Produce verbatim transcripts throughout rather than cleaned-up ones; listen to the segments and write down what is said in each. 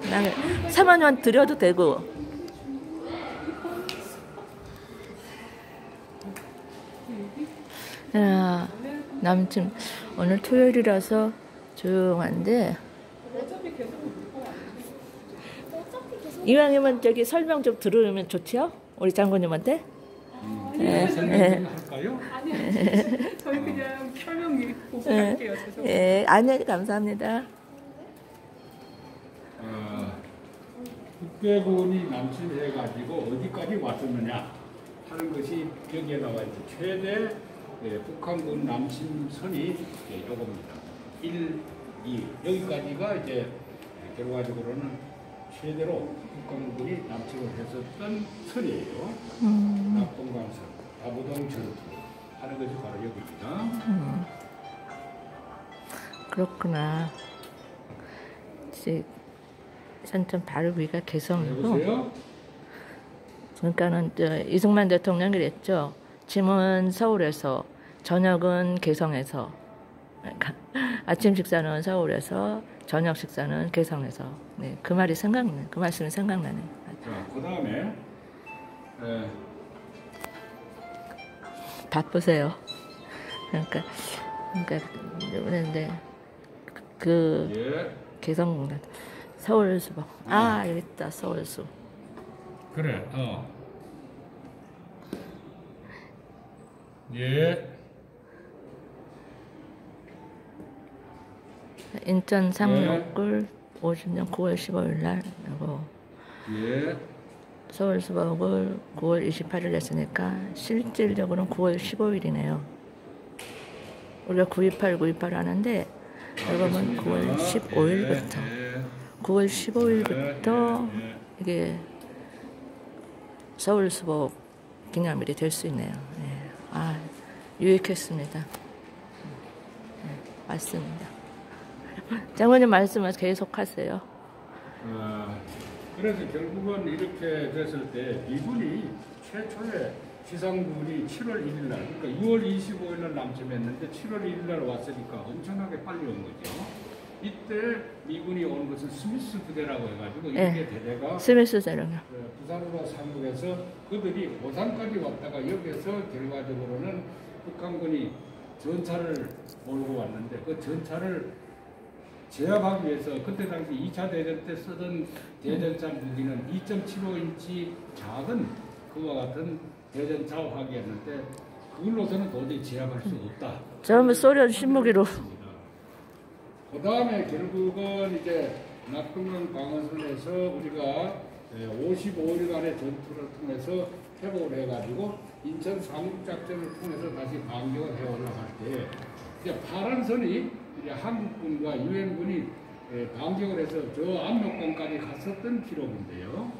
삼만 원 드려도 되고. 야, 남친 오늘 토요일이라서 조용한데 이왕이면 저기 설명 좀 들으면 좋지요? 우리 장군님한테? 음, 네, 설명 할까요? 아니, 아니, 저희 그냥 설명 보고 갈게요. 죄송합니다. 예, 아니, 감사합니다. 어, 국회군이 남침해가지고 어디까지 왔었느냐 하는 것이 여기에 나와 있죠. 최대 예, 북한군 남침선이 예, 요겁니다. 일, 이 여기까지가 이제 결과적으로는 최대로 북한군이 남침을 했었던 선이에요. 음. 낙동강선, 다부동 전투 하는 것이 바로 여기입니다. 음. 그렇구나. 이제 산천 바로 위가 개성이고. 여보세요? 그러니까는 이승만 대통령이 그랬죠. 짐은 서울에서, 저녁은 개성에서. 그러니까 아침 식사는 서울에서, 저녁 식사는 개성에서. 네, 그 말이 생각나네. 그 말씀이 생각나네. 자, 그 다음에 에, 바쁘세요. 그러니까, 그러니까 그런데 그 예. 개성 서울수복. 아, 여기 있다. 서울수. 그래. 어. 예. 인천 상록굴 오십 년 구월 십오일 날 하고 예. 서울수복을 구월 이십팔일 했으니까 실질적으로는 구월 십오일이네요. 우리가 구이팔 구이팔 하는데 여러분 구월 십오일부터 예. 구월 십오일부터 예. 예. 이게 서울수복 기념일이 될 수 있네요. 예. 아, 유익했습니다. 네, 맞습니다. 장모님 말씀을 계속 하세요. 어, 그래서 결국은 이렇게 됐을 때 미군이 최초의 지상군이 칠월 일일 날, 그러니까 유월 이십오일 날 남침했는데 칠월 일일 날 왔으니까 엄청나게 빨리 온 거죠. 이때 미군이 온 것은 스미스 부대라고 해가지고 이게 네. 대대가 스미스 대령요. 부산으로 상륙해서 그들이 오산까지 왔다가 여기서 결과적으로는 북한군이 전차를 몰고 왔는데 그 전차를 제압하기 위해서 그때 당시 이 차 대전 때 쓰던 대전차 무기는 이 점 칠오 인치 작은 그와 같은 대전차 화기였는데 그걸로서는 도저히 제압할 수 없다. 전부 소련 신무기로. 그 다음에 결국은 이제 낙동강 방어선에서 우리가 오십오일간의 전투를 통해서 회복을 해가지고 인천 상륙작전을 통해서 다시 반격을 해 올라갈 때 이제 파란 선이 이제 한국군과 유엔군이 반격을 해서 저 압록강까지 갔었던 기록인데요.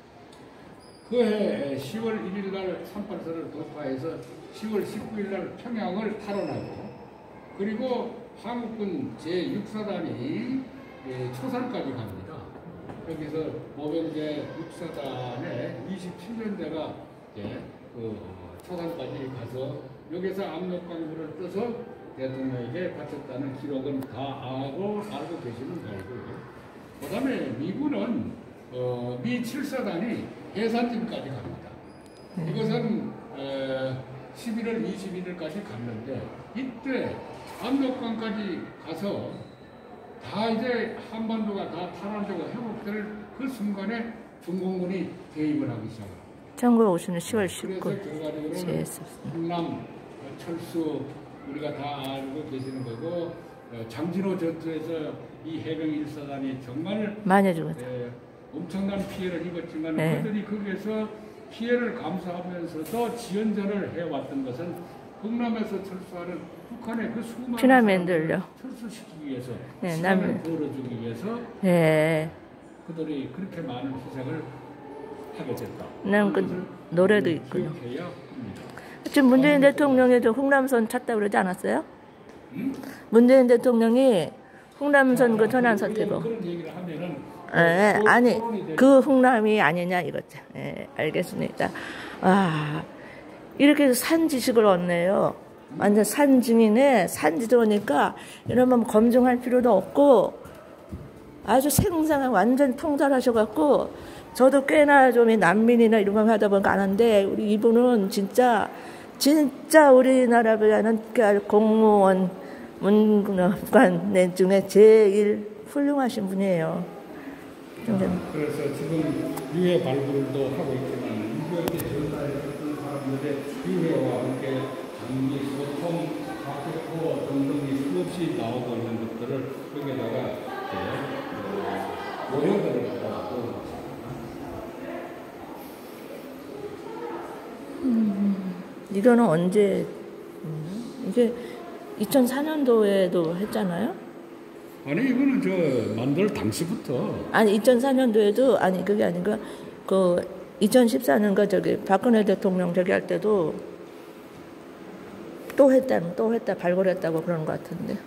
그해 시월 일일 날 삼팔선을 돌파해서 시월 십구일 날 평양을 탈환하고 그리고 한국군 제육사단이 초산까지 갑니다. 여기서 모병제 육사단의 이십칠년대가 그 초산까지 가서 여기서 압록강물을 떠서 대통령에게 바쳤다는 기록은 다 알고, 알고 계시는 거고요. 그 다음에 미군은 어, 미 칠사단이 해산진까지 갑니다. 이것은 에, 십일월 이십일일까지 갔는데 이때 압록강까지 가서 다 이제 한반도가 다 탈환되고 회복될 그 순간에 중공군이 개입을 하기 시작합니다. 천구백오십 년 시월 십구일 그래서 결과적으로는 흥남 철수 우리가 다 알고 계시는 거고 장진호 전투에서 이 해병 일사단이 정말 많이 죽었죠. 에, 엄청난 피해를 입었지만 네. 그들이 거기에서 피해를 감수하면서도 지연전을 해왔던 것은 흥남에서 철수하는 북한의 그 수많은 피난민들요. 철수시키기 위해서 네, 시간을 남... 벌어주기 위해서 네. 그들이 그렇게 많은 희생을 하게 됐다. 난 그 노래도 있고요. 기억해야 합니다. 지금 문재인 대통령이 저 흥남선 찾다고 그러지 않았어요? 음? 문재인 대통령이 흥남선 그 전환선 태고. 그런 얘기를 하면은 예, 아니 그 흥남이 아니냐 이거죠. 예, 알겠습니다. 아, 이렇게 산 지식을 얻네요. 완전 산 증인에 산 지도니까 이러면 검증할 필요도 없고 아주 생생한 완전 통달하셔갖고 저도 꽤나 좀 난민이나 이런 거 하다 보니까 아는데 우리 이분은 진짜 진짜 우리나라라는 공무원 문관 중에 제일 훌륭하신 분이에요. 그래서 지금 유해 발굴도 하고 있지만 유해 전달에 있는 사람들의 유해와 함께 장미, 소통, 박격포 등등이 수없이 나오고 있는 것들을 여기다가 모형들을 갖다가 보는 거죠. 음, 이거는 언제 음, 이게 이천사 년도에도 했잖아요. 아니 이거는 저 만들 당시부터 아니 이천사 년도에도 아니 그게 아니고 그 이천십사 년가 저기 박근혜 대통령 저기 할 때도 또 했다 또 했다 발굴했다고 그런 것 같은데.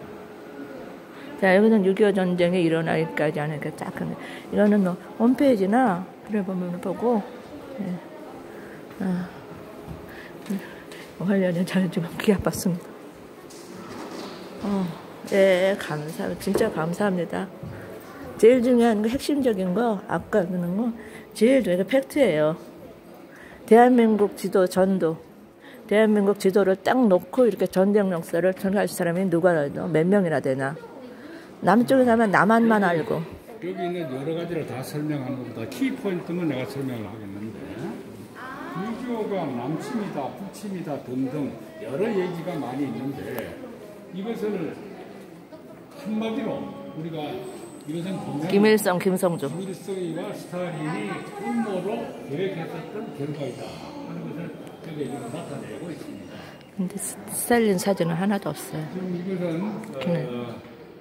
자 여기는 육이오 전쟁이 일어나기까지 하니까 쫙 하네. 이거는 뭐 홈페이지나 그래 보면 보고. 네. 아, 관련이 잘해주고 귀 아팠습니다. 어, 네, 감사, 진짜 감사합니다. 제일 중요한 거, 핵심적인 거, 아까 그런 거, 제일 중요한 거 팩트예요. 대한민국 지도, 전도. 대한민국 지도를 딱 놓고 이렇게 전쟁 역사를 전할 사람이 누가 몇 명이나 되나. 남쪽에 가면 남한만 알고. 여기 있는 여러 가지를 다 설명하는 것보다 키포인트는 내가 설명을 하겠는데 유교가 남침이다, 북침이다 등등 여러 얘기가 많이 있는데 이것을 한마디로 우리가 이것은 분명히 김일성, 김성주. 김일성이와 스탈린이 음모로 계획했었던 결과이다 하는 것을 여기 나타내고 있습니다. 근데 스탈린 사진은 하나도 없어요. 지금 이것은 어,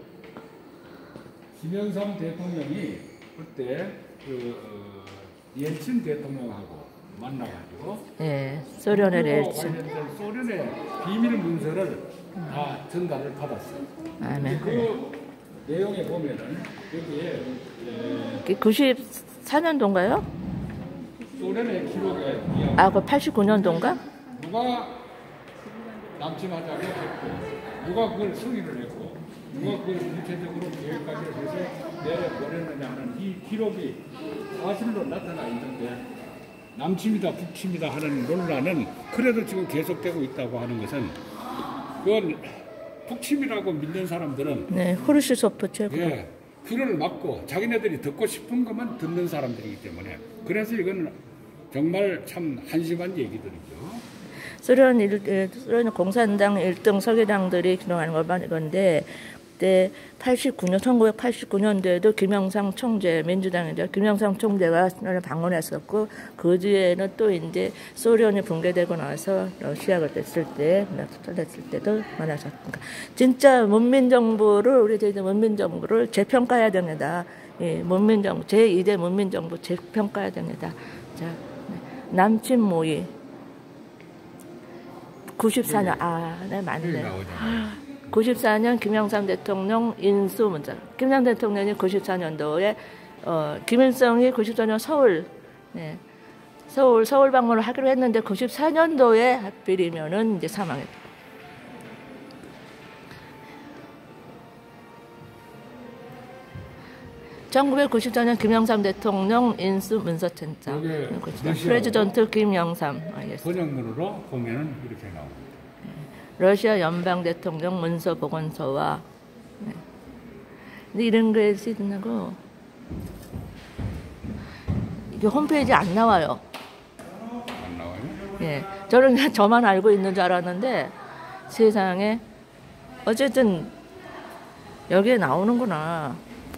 김영삼 대통령이 그때 그 어, 옐친 대통령하고 만나가지고 예, 소련의 옐친. 관련된 소련의 비밀 문서를 다 전달을 받았어요. 아, 네. 그 내용에 보면은 여기에 에, 구십사 년도인가요? 소련의 기록에 아, 그 팔십구 년도인가? 누가 남침하자고 했고 누가 그걸 승인을 했고 누가 그걸 구체적으로 계획까지 해서 내려보냈느냐는 이 기록이 사실로 나타나 있는데 남침이다 북침이다 하는 논란은 그래도 지금 계속되고 있다고 하는 것은 그건 북침이라고 믿는 사람들은 네, 호르시소프 최고. 예, 귀를 막고 자기네들이 듣고 싶은 것만 듣는 사람들이기 때문에 그래서 이건 정말 참 한심한 얘기들이죠. 소련, 일, 소련 공산당 일 등 서기장들이 기록하는 걸 건데 그때 팔십구 년, 천구백팔십구 년도에도 김영삼 총재, 민주당이죠. 김영삼 총재가 방문했었고 그 뒤에는 또 이제 소련이 붕괴되고 나서 러시아가 됐을 때, 됐을 때도 만나셨습니다. 진짜 문민정부를 우리 이제 문민정부를 재평가해야 됩니다. 예, 문민정부 제이 대 문민정부 재평가해야 됩니다. 자, 남친 모의 구십사 년 아, 네 맞네. 구십사 년 김영삼 대통령 인수 문자. 김영삼 대통령이 구십사 년도에 어, 김일성이 구십사 년 서울 네, 서울 서울 방문을 하기로 했는데 구십사 년도에 하필이면은 이제 사망했다. 천구백구십사 년 김영삼 대통령 인수 문서천장. 프레지던트 김영삼. 아, 예. 번역문으로 보면은 이렇게 나옵니다. 러시아 연방 대통령 문서 보건소와 네. 근데 이런 게 쓰고 이게 홈페이지 안 나와요. 안 나와요? 예, 저는 그냥 저만 알고 있는 줄 알았는데 세상에 어쨌든 여기에 나오는구나.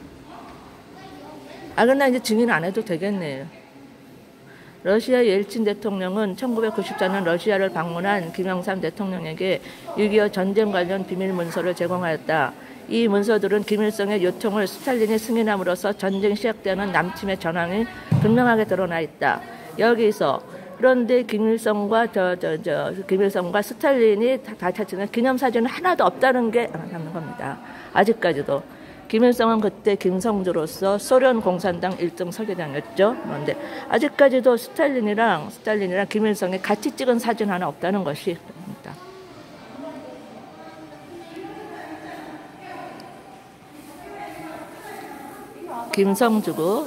아, 근데 이제 증인 안 해도 되겠네요. 러시아 옐친 대통령은 천구백구십사 년 러시아를 방문한 김영삼 대통령에게 육이오 전쟁 관련 비밀 문서를 제공하였다. 이 문서들은 김일성의 요청을 스탈린이 승인함으로써 전쟁 시작되는 남침의 전황이 분명하게 드러나 있다. 여기서 그런데 김일성과 저 저 저 김일성과 스탈린이 다 찾는 기념사진은 하나도 없다는 게 하는 겁니다. 아직까지도. 김일성은 그때 김성주로서 소련 공산당 일 등 서기장이었죠. 그런데 아직까지도 스탈린이랑 스탈린이랑 김일성이 같이 찍은 사진 하나 없다는 것이 있습니다. 김성주고,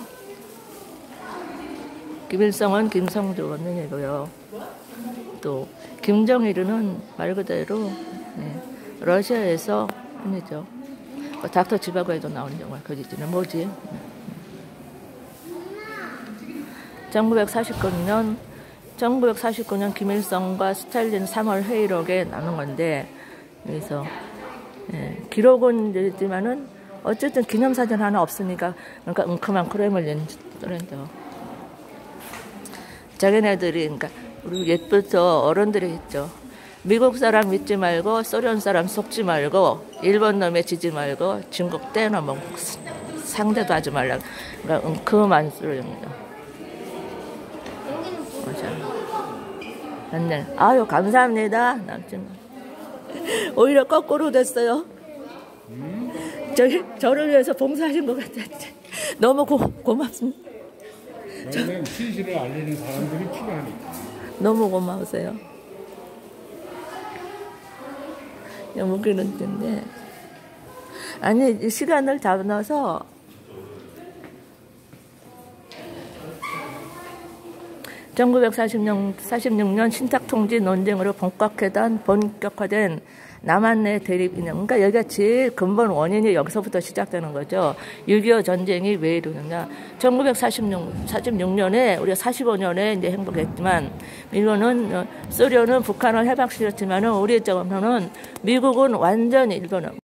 김일성은 김성주 원년이고요. 또 김정일은 말 그대로 네, 러시아에서 아니죠. 닥터 지바고에도 나오는 영화 거짓이는 뭐지? 천구백사십구 년 천구백사십구 년 김일성과 스탈린 삼월 회의록에 나눈 건데, 그래서 예, 기록은 있지만은 어쨌든 기념사진 하나 없으니까, 그러니까 웅큼한 크레물린 소련도 자기네들이, 그러니까 우리 옛부터 어른들이 했죠. 미국 사람 믿지 말고, 소련 사람 속지 말고, 일본 놈에 지지 말고, 중국 때는 뭐 상대도 하지 말라. 그러니까 웅큼한 소련입니다. 맞아. 맞네. 아유, 감사합니다. 남친. 오히려 거꾸로 됐어요. 저기 저를 위해서 봉사하신 것 같아요. 너무 고, 고맙습니다. 왜냐면 진실을 알리는 사람들이 필요하니까. 너무 고마우세요. 웃기는 텐데. 아니, 시간을 잡아서 천구백사십육 년 신탁통지 논쟁으로 본격화된, 본격화된 남한 내 대립 인형. 그러니까 여기가 제일 근본 원인이 여기서부터 시작되는 거죠. 육이오 전쟁이 왜 이러느냐. 천구백사십육 년에 우리가 사십오 년에 이제 행복했지만, 일본은, 소련은 북한을 해방시켰지만은 우리 쪽으로는 미국은 완전히 일본은